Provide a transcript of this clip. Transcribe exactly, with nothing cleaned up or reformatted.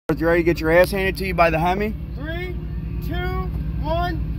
You ready to get your ass handed to you by the Hemi? Three, two, one.